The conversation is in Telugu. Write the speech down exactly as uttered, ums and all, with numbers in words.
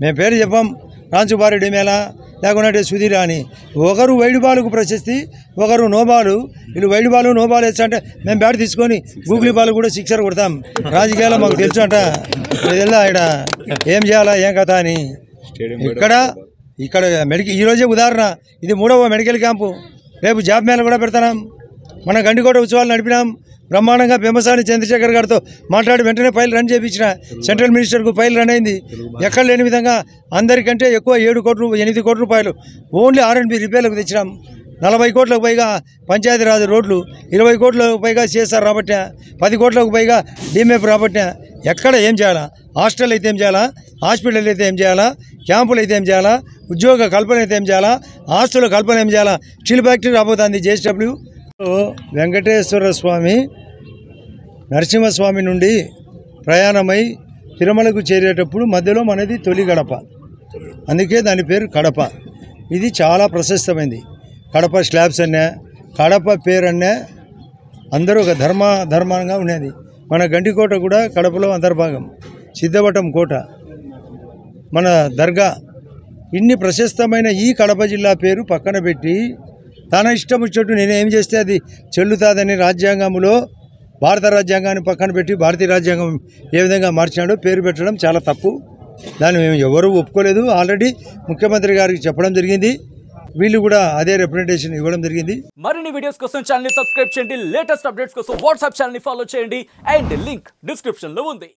మేము పేరు చెప్పాం రాంచుబారెడ్డి మేళ లేకుంటే సుధీర్ అని ఒకరు వైడుబాలుకు ప్రశస్తి ఒకరు నోబాలు వీళ్ళు వైడుబాలు నోబాలు వేస్తా అంటే మేము బ్యాట్ తీసుకొని గూగులీ బాల్ కూడా సిక్సర్ కొడతాం రాజకీయాల్లో మాకు తెలుసు అంట ఇలా ఇక్కడ ఏం చేయాలా ఏం కథ అని ఇక్కడ ఇక్కడ మెడికల్ ఈరోజే ఉదాహరణ ఇది మూడవ మెడికల్ క్యాంపు రేపు జాబ్ మేళ కూడా పెడతాం మన గండికోట ఉత్సవాలు నడిపినాం బ్రహ్మాండంగా పెమ్మసాని చంద్రశేఖర్ గారితో మాట్లాడి వెంటనే ఫైల్ రన్ చేయించిన సెంట్రల్ మినిస్టర్కు ఫైల్ రన్ అయింది ఎక్కడ లేని విధంగా అందరికంటే ఎక్కువ ఏడు కోట్లు ఎనిమిది కోట్ల రూపాయలు ఓన్లీ ఆర్ అండ్ బి రిపేర్లకు తెచ్చినాం నలభై కోట్లకు పైగా పంచాయతీరాజ్ రోడ్లు ఇరవై కోట్లకు పైగా సిఎస్ఆర్ రాబట్టినా పది కోట్లకు పైగా డిఎంఎఫ్ రాబట్టినా ఎక్కడ ఏం చేయాలా హాస్టల్ అయితే ఏం చేయాలా హాస్పిటల్ అయితే ఏం చేయాలా క్యాంపులు అయితే ఏం చేయాలా ఉద్యోగ కల్పన అయితే ఏం చేయాలా ఆస్తుల కల్పన ఏం చేయాలా స్టీల్ ఫ్యాక్టరీ రాబోతుంది జేఎస్డబ్ల్యూ వెంకటేశ్వర స్వామి నరసింహస్వామి నుండి ప్రయాణమై తిరుమలకు చేరేటప్పుడు మధ్యలో మనది తొలి గడప అందుకే దాని పేరు కడప ఇది చాలా ప్రశస్తమైంది కడప స్లాబ్స్ అన్నా కడప పేరు అన్నా అందరూ ఒక ధర్మ ధర్మంగా ఉండేది మన గండికోట కూడా కడపలో అంతర్భాగం సిద్ధవటం కోట మన దర్గా ఇన్ని ప్రశస్తమైన ఈ కడప జిల్లా పేరు పక్కన పెట్టి తన ఇష్టం వచ్చేట్టు నేను ఏం చేస్తే అది చెల్లుతాదని రాజ్యాంగంలో భారత రాజ్యాంగాన్ని పక్కన పెట్టి భారతీయ రాజ్యాంగం ఏ విధంగా మార్చినాడో పేరు పెట్టడం చాలా తప్పు దాన్ని మేము ఎవరూ ఒప్పుకోలేదు ఆల్రెడీ ముఖ్యమంత్రి గారికి చెప్పడం జరిగింది వీళ్ళు కూడా అదే రిప్రజెంటేషన్ ఇవ్వడం జరిగింది మరిన్ని వీడియోస్ కోసం ఛానల్ ని సబ్స్క్రైబ్ చేయండి లేటెస్ట్ అప్డేట్స్ కోసం వాట్సాప్ ఛానల్ ని ఫాలో చేయండి అండ్ లింక్ డిస్క్రిప్షన్ లో ఉంది.